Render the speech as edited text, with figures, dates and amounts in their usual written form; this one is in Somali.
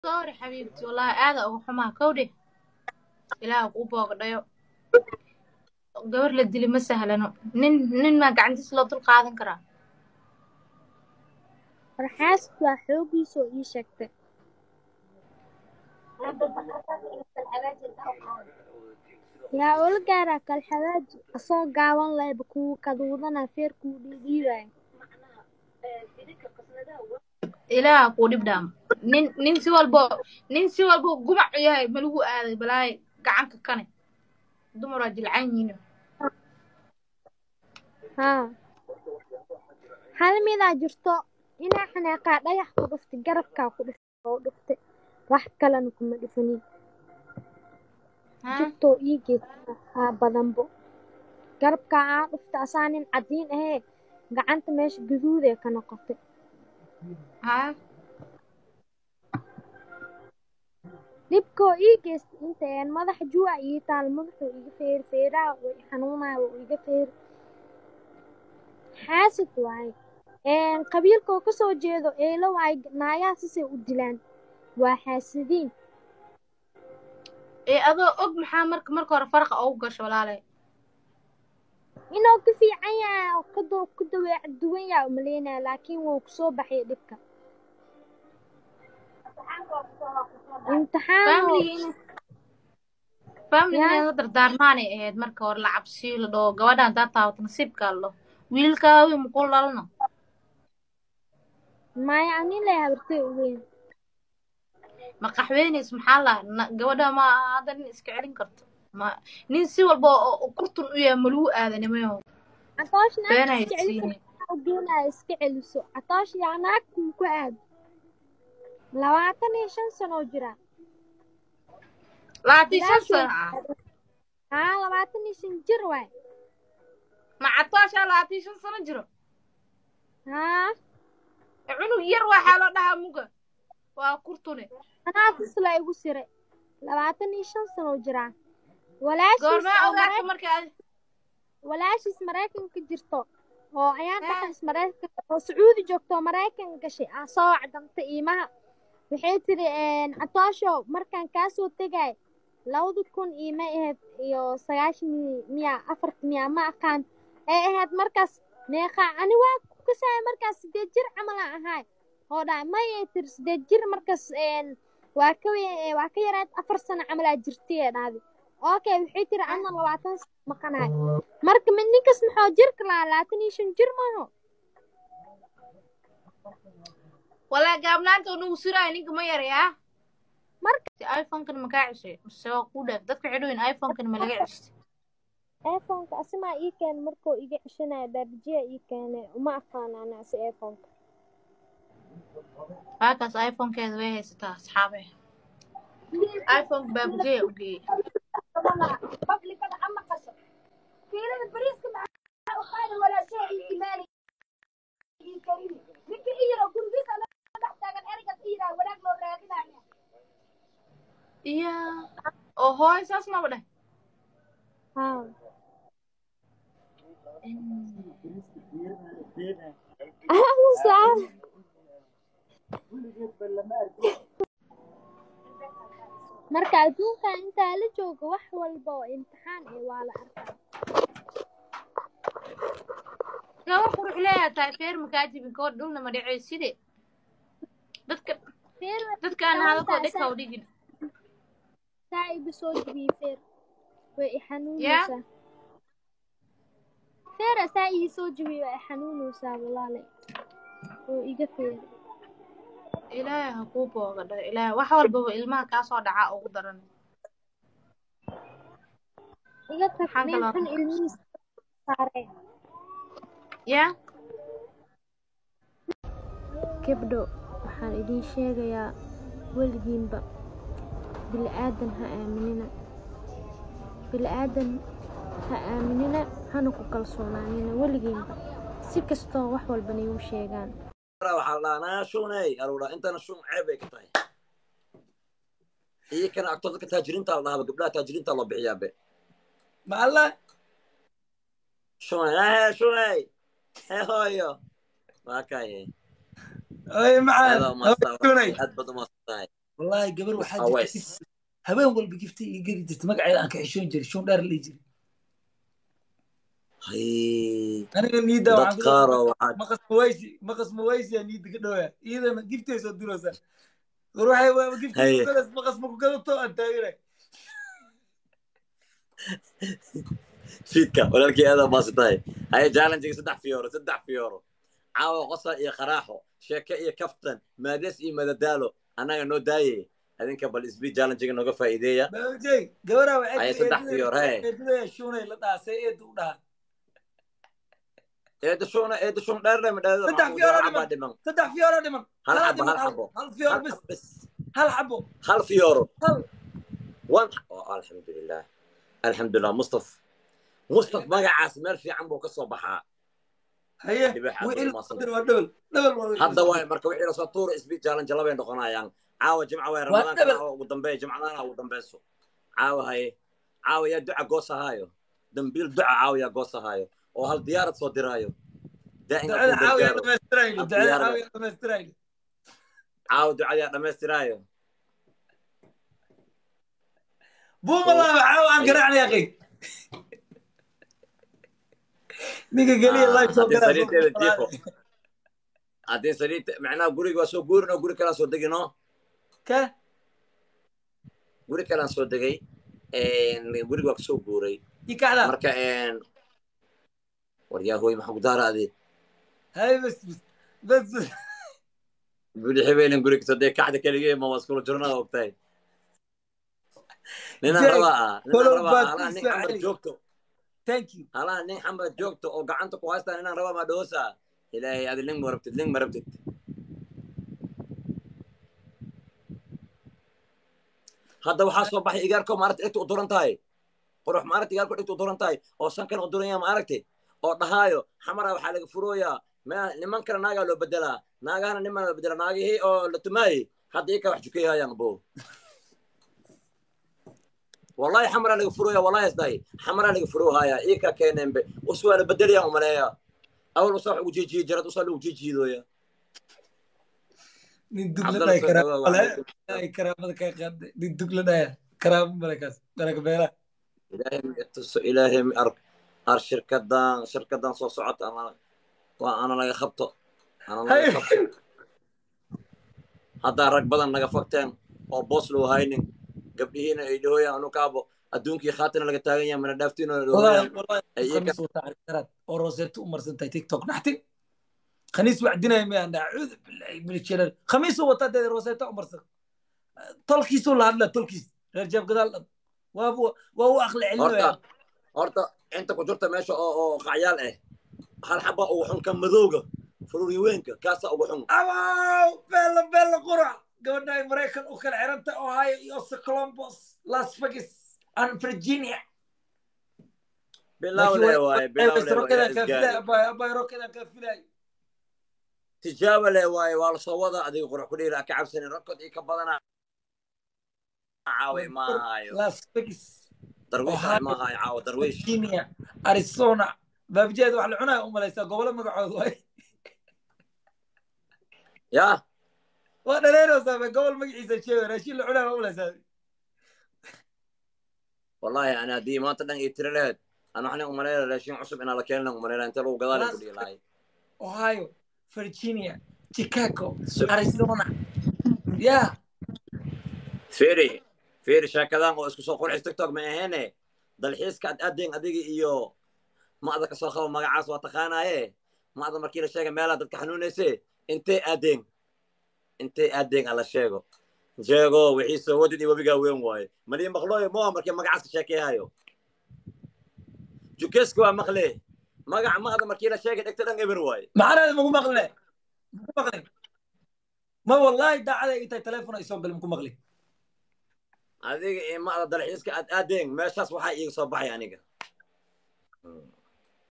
sorry حبيبتي والله aada uga xumaa kowdhe ilaah kuu boogadhayo gabar la dili ma sahlano nin maa gacantiis loo dul qaadan karaa farxaas waa xoogiisoo ii sheegtay yaa ula gaaraa kalxadaaji asoo gaaban lehba kuwu kaduudana feer kuu dhiidhiibaya ilaah kuu dhib dhaamo nin si walbo gumac u yahay ma lagu aaday balaaye gacanka kane dumaraa jilcan yihiin haa hal midaa jirto inaa xanaaqaa dhagax ku dhuftay garabkaa ku dhuftay wax kalena kuma dhufanin jugtoo ii geedka haa badanbo garabkaa aa dhuftay asaa nin caddiin ahee gacanta meesha gaduudee ka noqotay dhibkoo ii geystay intaen madaxa juuca ii taal madaxuu iga feeri feeraha way xanuunaya wuu iga feeri xaasid waaye qabiilkoo ka soo jeedo eelo waaye naayaha sisay u dilaan waa xaasidiin adoo og maxaa marka hore faraqa ugu gasho walaalay inuu ka fiican yahay oo ku daweec duwan yahay umaleynaya laakiin wuu kusoo baxay dhibka familiga la dardaarmaanay ahayd marka hore la cabsiyo la dhaho gabadha haddaa taabato nasiibkaa la dhaho wiilkaawi makuu dhalno maya anin lay habartay u weyn ma qaxweynays maxaa la gabadha ma hadda nin iska celin karto ma nin si walba oo kurtun u yahay ma lagu aadanimayo beenaya iska celiso catoosh yaa naagta ku aad 25 sano jira 25 sano haa 25 jir waay ma catoosh 25 sano jiro haa cunug yar waxaa loo dhahaa muga waa kurtune anaafis la igu siray 25 sano jira walaashiis maraykanka jirto oo ayaan dhaxas maraykanka oo sacuudi joogto maraykan gashay soo cadamtay iimaha waxay tiri catoosho markaan kaa soo tegay 2000 iima ahayd iyo 94 ma aqaan ee ahayd markaas meeqa ani waa ku saay markaas 8 jir camal ahay oo dhaa ma ay tir 8 jir markaas waa ka yaraad 4 sano camal jirtay dhaadi okay waxay tiri ana 20 sano maqanahay marka min ninkas maxaa jirka la 25 jir maaho wala gaabnaanta uu siray ninka ma yaraya marka iPhone-kan ma ka cishay soo ku dhaaf dadka xidhoyn iPhone-kan ma laga cishay iPhone-ka asma ii keen markoo iga cishanay darjiya ii keenay uma aqaan ana si iPhone-ka hakaas iPhone-keeda way haysataa asxaabe iPhone baabjee u geey publicada ama qasho fiirada bariiska ma u qaadi wala shay ihtimaali ii karini ninka iyaro gurigiisa la dhex taagan eriga iyara wanaag loo raadinaya oo hooy saas ma badhay haa marka adduunka intaa la joogo wax walba oo imtixaan waa la arkaa gabar qurux leeyahay feer makaajibin kood dhulna ma dhacay sidee dadkaan hadalkoo dhigta u dhigin saa igu soo jibiyey feer way xanuunaysaa feera saa ii soo jibiyey way xanuunaysaa walaalay oo iga feer ilaahay ha kuu boogadho ilaahay wax walbaba ilmaha kaa soo dhacaa ugu daran iga tag meel xun ilmihiisa saareen gabdho waxaan idiin sheegayaa weligiinba bilaadan ha aaminina hana ku kalsoonaanina weligiinba si kastoo wax walbana igu sheegaan waxaa la dhahaa shunay aruura intana shun ceeb ay ka tahay iyakana agtooda dadka taajiriinta la dhahaa gabdhaha taajiriinta loo bixiyaa be maalla shunay hooyo waa kaye ay macaan shunay aad badan ma tahay والله قبل Miss واحد Aweys. جرت هبين والبي جفتي يقدر تتمقع إلى أنك عشون جري شون دار اللي يجري Hay. أنا نيدا Dad وعن qaar oo waxaa مقص مويسي يا نيد كده إذا ما جفتي يصدروا سا روحي جفتي Hay. كده مقص مكوكده تو أنت يرى fiidka walaalkii aad baasitahay hay challenge 3 fiyooro caawa qosol iyo qaraaxo sheeke iyo kaftan maades iyo madadaalo anaga noo daayay adinka bal isbi challenge nooga faa'iideeya بوجي قبرها وعد hay 3 fiyoor hay إدوية شوني لا تاسي إدو ده eeda shun dheer ma dheer صدق ma فيورا xabba دمن dhiman صدق فيورا دمن hal هلا xabbo دمن hal xabbo هل فيور hal بس xabbo bes هل حبو hal fiyooro هل alxamdulilah mustaf magacaas meel fiican buu ka soo baxaa هي dhibax وإل aad maasan قدر ودبل دبل hadda waay marka wixii la soo tuuro isbi challenge labay noqonayaan caawa jimca way ramadaanka ugu dambeeya jimcadana ugu dambeeyso caawa haye caawa yaa duca goosahaayo dambiil duca caawa yaa goosahaayo oo hal diyaarad soo diraayo daa'ima دعاء ku عاوية gargaaro دمسترايل hal دعاء diyaarada عاوية دمسترايل caawa ducada yaa dhammaystiraayo بوم الله عاوي عن haye قرعني يا أخي نيجي قليل الله يسوق haddii قرا saliidteeda jiifo haddii saliid macnaha guriga waa soo guurin oo guri kalaan soo degino كه guri kalaan soo degay guriga waa kasoo guuray يكعلا marka war yaa hooy maxaa ku daaraade هاي بس guri habeenan guri kasoo degay kacda keligee ma waskula jirnaa ogtahay ninaan جاي rabaa فولو halaha باك nin xamar علي joogto ثانك يو halaha nin xamar joogto oo gacanta ku haystaa ninaan rabaa ma dhoosaa ilaahay adi ling ma rabtid hadda waxaa soo baxay igaarko maaragta inta u duran tahay qurux maaragta igaarko inta u duran tahay oo sankan u duran yahay maaragta oo dhahaayo xamara waxaa laga furooyaa niman kale naagaa loo bedelaa naagahana niman loo bedelaa naagihii oo la tumaayey hadda ika wax jukayhayaan bo wallahi xamara laga furooya wallahi isdahay xamara laga furoohaya ika keeneenbe uswaa la bedelayaan umaleeya awal usaa wax ugu jiijiyi jirad usaa lagu jiijiyidooya ندق عبد لنا الله كرام سوداء ولا وعليكم هاي كرام كا قاد ندق لنا كرام ملكاس ملك بيلا إلهي أر شركة soo socota ana laga qabto هاي haddaa rag badan naga fakteen oo boos loo haynin gabdhihiina ay dhahooyaan anu kaabo adduunkii khaatina laga taagan yahay mana dhaaftiino والله خميس وتعرف ترى وروزيت عمر سنتي تيك توك نحتي خميس وعدنا ما نعوذ بالله من الشلل خميس وطاد روزيت عمر سنتي تلكيس ولا هذا تلكيس رجال قدال وهو أخلع علمه horta inta ku jirta meesha oo qacyaal ah hal xaba ugu xun kan madowga fururiweenka kaasa ugu xun أواو بلا قرع قلنا أمريكا أكل عرنتا أوهايو يوس كولومبوس لاس فيغاس أن فرجينيا bilaaw le waaye bilaaw بس le روكدا waaye كافلا أباي روكدا كافلا tijaabo le waaye waa la soo wada adiga qurux ku dhiira ka cabsanin rakod ii ka badana caawe maahayo لاس فيغاس darwiish ma hayo caawa darwiish فرجينيا أريزونا بابجاد واحد العناية أم ليس قبل ما قعد واي yaa وأنا لين وصل قبل ما يعيش الشيء رشيل العناية أم ليس wallahi ana haddii maanta dhan ii tiri lahayd ana waxaan umaleynaya raashin cusub inaa la keenin umaleynaya inta lagu gadaal ku dhihi lahay أوهايو فرجينيا شيكاغو أريزونا يا fiiri sheekadan oo isku soo qurxis tiktok ma aheene dalxiiska ad aadeen adiga iyo macda ka soo qabo magacaas waa taqaanaaye macda markii la sheega meelaha dadka xanuunayse intay aadeen ala sheego wixii soo wadid iyo webigaa weyn waaye maliya maqlooyo moa markii magacaas ka sheekeehayo jukeeska waa maqle magaca macda markii la sheegay dhegta dhan eber waaye معنا مغلى ما والله دا على إنت تلفون يسوق المغلى adiga iyo macda dalxiiska ad aadeen meeshaas waxaa iiga soo baxay aniga